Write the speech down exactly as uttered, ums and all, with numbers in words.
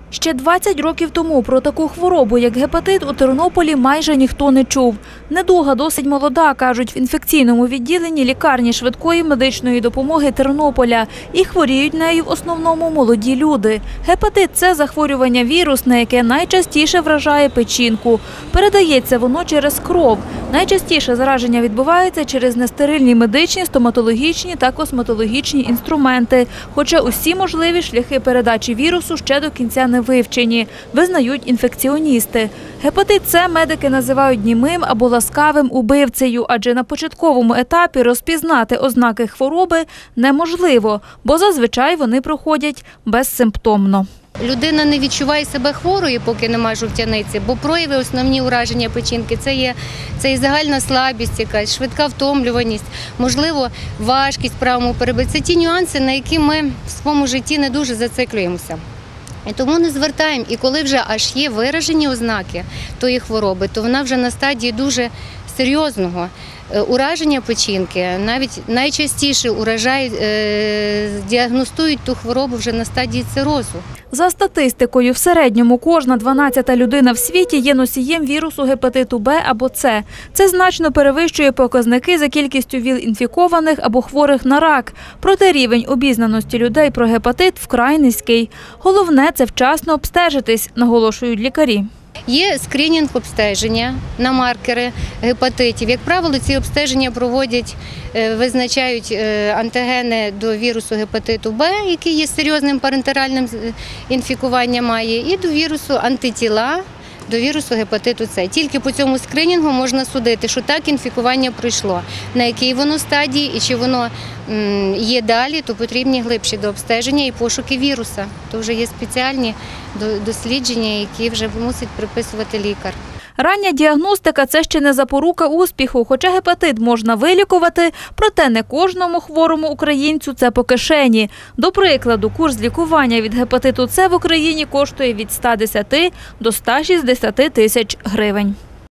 Ще двадцять років тому про таку хворобу, як гепатит, у Тернополі майже ніхто не чув. Недуга досить молода, кажуть в інфекційному відділенні лікарні швидкої медичної допомоги Тернополя. І хворіють нею в основному молоді люди. Гепатит – це захворювання вірусне, яке найчастіше вражає печінку. Передається воно через кров. Найчастіше зараження відбувається через нестерильні медичні, стоматологічні та косметологічні інструменти. Хоча усі можливі шляхи передачі вірусу ще до кінця не вивчені, визнають інфекціоністи. Гепатит С медики називають німим або ласкавим убивцею, адже на початковому етапі розпізнати ознаки хвороби неможливо, бо зазвичай вони проходять безсимптомно. Людина не відчуває себе хворою, поки немає жовтяниці, бо прояви основні ураження печінки – це є, це є загальна слабість якась, швидка втомлюваність, можливо, важкість в правому перебитті. Це ті нюанси, на які ми в своєму житті не дуже зациклюємося. І тому не звертаємо. І коли вже аж є виражені ознаки тої хвороби, то вона вже на стадії дуже серйозного ураження печінки. Навіть найчастіше уражають, е, діагностують ту хворобу вже на стадії цирозу. За статистикою, в середньому кожна дванадцята людина в світі є носієм вірусу гепатиту Б або С. Це значно перевищує показники за кількістю ВІЛ-інфікованих або хворих на рак. Проте рівень обізнаності людей про гепатит вкрай низький. Головне – це вчасно обстежитись, наголошують лікарі. Є скринінг обстеження на маркери гепатитів. Як правило, ці обстеження проводять, визначають антигени до вірусу гепатиту Б, який є серйозним парентеральним інфікуванням має, і до вірусу антитіла до вірусу гепатиту С. Тільки по цьому скринінгу можна судити, що так інфікування пройшло. На якій воно стадії і чи воно є далі, то потрібні глибші дообстеження і пошуки віруса. То вже є спеціальні дослідження, які вже мусить приписувати лікар. Рання діагностика – це ще не запорука успіху, хоча гепатит можна вилікувати, проте не кожному хворому українцю це по кишені. До прикладу, курс лікування від гепатиту С в Україні коштує від ста десяти до ста шістдесяти тисяч гривень.